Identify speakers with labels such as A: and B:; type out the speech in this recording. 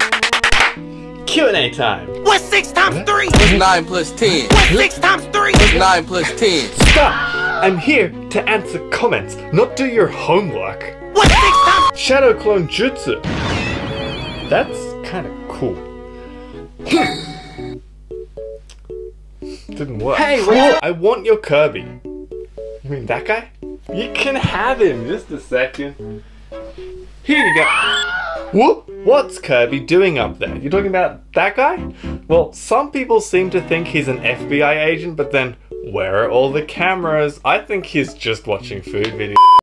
A: Q&A time.
B: What's 6 times 3?
C: What's 9 plus 10?
B: What's 6 times 3?
C: What's 9 plus 10?
A: Stop! I'm here to answer comments, not do your homework.
B: What's 6 times?
A: Shadow clone jutsu. That's kind of cool. Didn't work. Hey, I want your Kirby. You mean that guy? You can have him. Just a second. Here you go. Whoop! What's Kirby doing up there? You talking about that guy? Well, some people seem to think he's an FBI agent, but then where are all the cameras? I think he's just watching food videos.